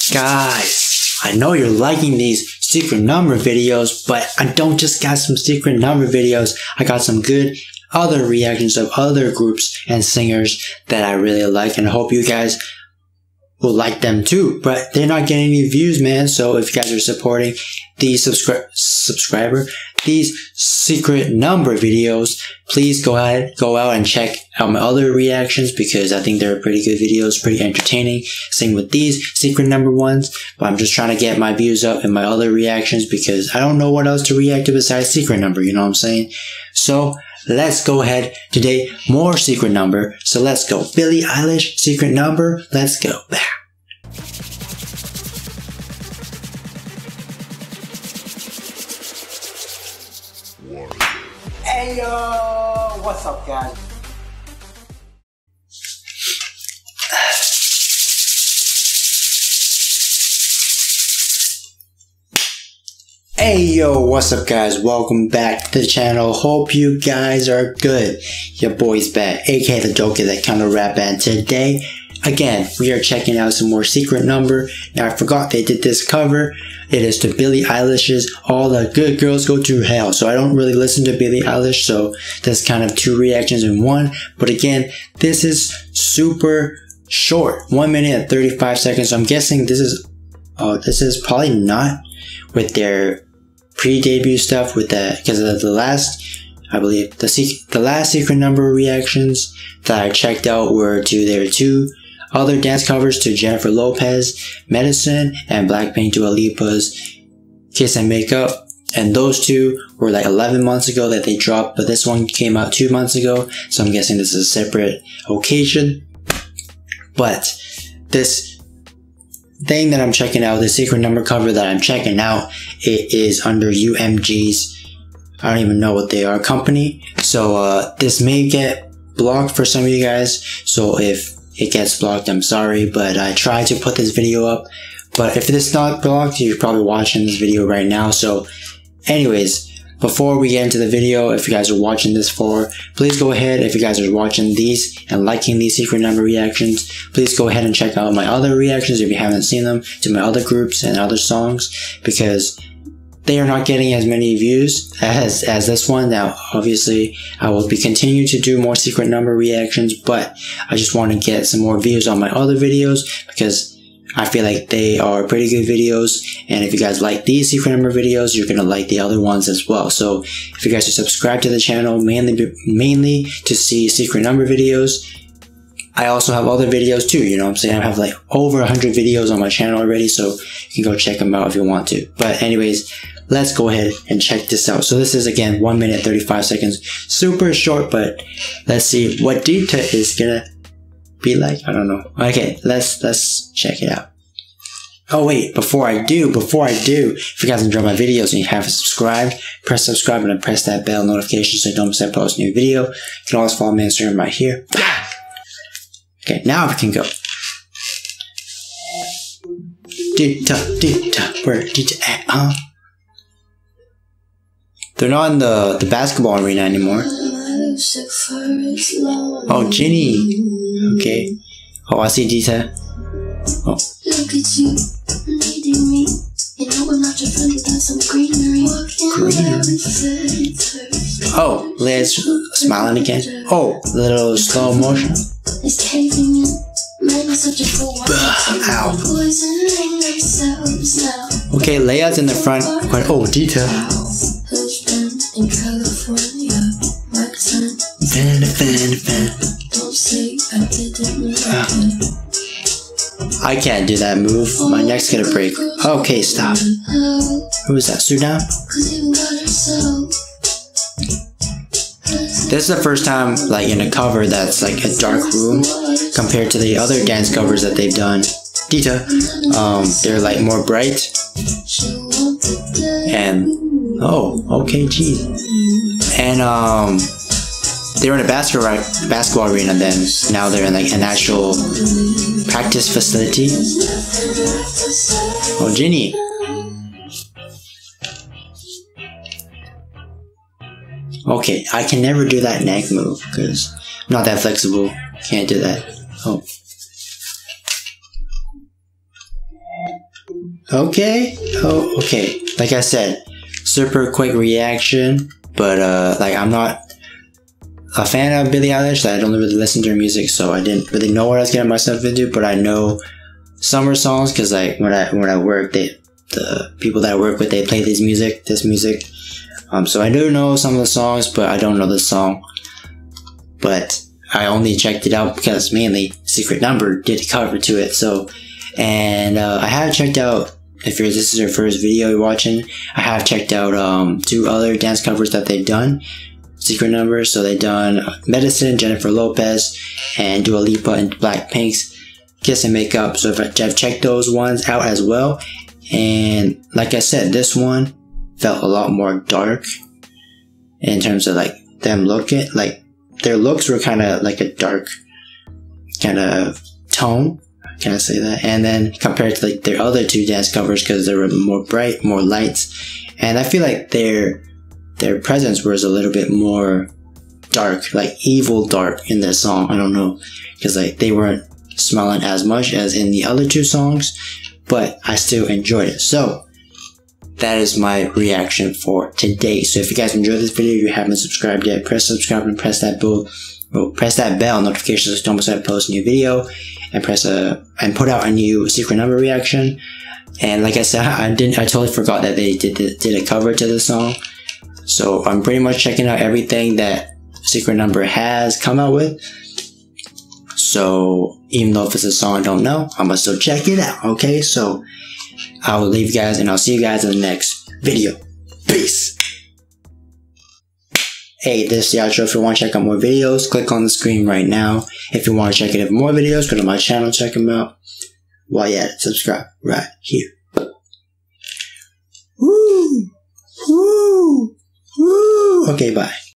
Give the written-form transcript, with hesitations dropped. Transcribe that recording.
Guys, I know you're liking these secret number videos, but I don't just got some secret number videos. I got some good other reactions of other groups and singers that I really like, and I hope you guys will like them too. But they're not getting any views, man. So if you guys are supporting these these secret number videos, please go out and check out my other reactions, because I think they're pretty good videos, pretty entertaining. Same with these secret number ones, but I'm just trying to get my views up in my other reactions because I don't know what else to react to besides secret number, you know what I'm saying? So let's go ahead today, more secret number. So let's go. Billie Eilish, secret number. Let's go. Hey yo, what's up guys? Hey yo, what's up guys? Welcome back to the channel. Hope you guys are good. Your boy's back, aka the Joker, that kind of rap band. Today, again, we are checking out some more secret number. Now I forgot they did this cover. It is to Billie Eilish's All the Good Girls Go to Hell. So I don't really listen to Billie Eilish, so that's kind of two reactions in one. But again, this is super short, 1 minute and 35 seconds. So I'm guessing this is probably not with their pre-debut stuff, with that, because of the last, I believe the last secret number reactions that I checked out were to their two other dance covers, to Jennifer Lopez, Medicine, and Blackpink, Dua Lipa's Kiss and Make Up. And those two were like 11 months ago that they dropped, but this one came out 2 months ago, so I'm guessing this is a separate occasion. But this thing that I'm checking out, the secret number cover that I'm checking out, it is under UMG's, I don't even know what they are, company. So this may get blocked for some of you guys, so if it gets blocked, I'm sorry, but I tried to put this video up. But if it's not blocked, you're probably watching this video right now. So anyways, before we get into the video, if you guys are watching this for, please go ahead, if you guys are watching these and liking these secret number reactions, please go ahead and check out my other reactions if you haven't seen them, to my other groups and other songs, because they are not getting as many views as this one. Now, obviously, I will be continuing to do more secret number reactions, but I just want to get some more views on my other videos because I feel like they are pretty good videos. And if you guys like these secret number videos, you're going to like the other ones as well. So if you guys are subscribed to the channel, mainly to see secret number videos, I also have other videos too, you know what I'm saying? I have like over 100 videos on my channel already, so you can go check them out if you want to. But anyways, let's go ahead and check this out. So this is, again, 1 minute 35 seconds. Super short, but let's see what Dita is gonna be like. I don't know. Okay, let's check it out. Oh wait, before I do, if you guys enjoy my videos and you haven't subscribed, press subscribe and press that bell notification so you don't miss a post new video. You can always follow me on Instagram right here. Okay, now we can go. Dita, where Dita at, huh? They're not in the basketball arena anymore. Oh, Ginny. Okay. Oh, I see Dita. Oh. Look at you, needing me. You know I'm not your friend without some greenery. Oh, Leia's smiling again. Oh, little slow motion. Ow. Okay, Leia's in the front. Oh, Dita. I can't do that move. My neck's gonna break. Okay, stop. Who is that? Sudan? This is the first time, like, in a cover that's like a dark room compared to the other dance covers that they've done. Dita, they're like more bright. And oh, okay, geez. And they were in a basketball arena then. Now they're in like an actual practice facility. Oh, Ginny. Okay, I can never do that neck move because I'm not that flexible. Can't do that. Oh. Okay. Oh, okay. Like I said, super quick reaction, but like I'm not a fan of Billie Eilish. I don't really listen to her music, so I didn't really know what I was getting myself into. But I know some of her songs because like when I work, the people that I work with, they play this music. So I do know some of the songs, but I don't know the song. But I only checked it out because mainly Secret Number did a cover to it. So, and I have checked out, if this is your first video you're watching, I have checked out 2 other dance covers that they've done, Secret Number. So they've done Medicine, Jennifer Lopez, and Dua Lipa and Blackpink's Kiss and Make Up. So I've checked those ones out as well. And like I said, this one felt a lot more dark in terms of like them looking, like their looks were kind of like a dark kind of tone. Can I say that? And then compared to like their other 2 dance covers, because they were more bright, more lights, and I feel like their presence was a little bit more dark, like evil dark in their song. I don't know, because like they weren't smiling as much as in the other 2 songs, but I still enjoyed it. So that is my reaction for today. So if you guys enjoyed this video, if you haven't subscribed yet, press subscribe and press that bell notification so you don't miss when I post a new video, and put out a new Secret Number reaction. And like I said, I totally forgot that they did a cover to the song. So I'm pretty much checking out everything that Secret Number has come out with. So even though if it's a song I don't know, I'm gonna still check it out. Okay, so I will leave you guys, and I'll see you guys in the next video. Peace. Hey, this is the outro. If you want to check out more videos, click on the screen right now. If you want to check out more videos, go to my channel, check them out. While you're at it, subscribe right here. Woo! Woo! Woo! Okay, bye.